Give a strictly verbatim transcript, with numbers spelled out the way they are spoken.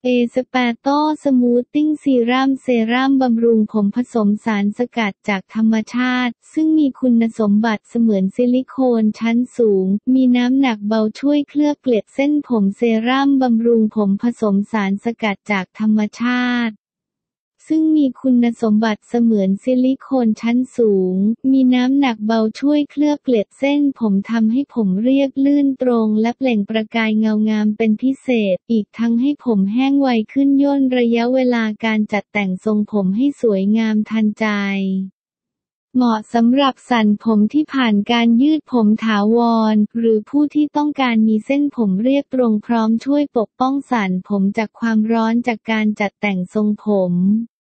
เอ สเปโต สมูทติ้งซีรั่มเซรั่มบำรุงผมผสมสารสกัดจากธรรมชาติซึ่งมีคุณสมบัติเสมือนซิลิโคนชั้นสูงมีน้ำหนักเบาช่วยเคลือบเกล็ดเส้นผมเซรั่มบำรุงผมผสมสารสกัดจากธรรมชาติซึ่งมีคุณสมบัติเสมือนซิลิโคนชั้นสูงมีน้ำหนักเบาช่วยเคลือบเกล็ดเส้นผมทำให้ผมเรียบลื่นตรงและเปล่งประกายเงางามเป็นพิเศษอีกทั้งให้ผมแห้งไวขึ้นย่นระยะเวลาการจัดแต่งทรงผมให้สวยงามทันใจเหมาะสำหรับสันผมที่ผ่านการยืดผมถาวรหรือผู้ที่ต้องการมีเส้นผมเรียบตรงพร้อมช่วยปกป้องสันผมจากความร้อนจากการจัดแต่งทรงผม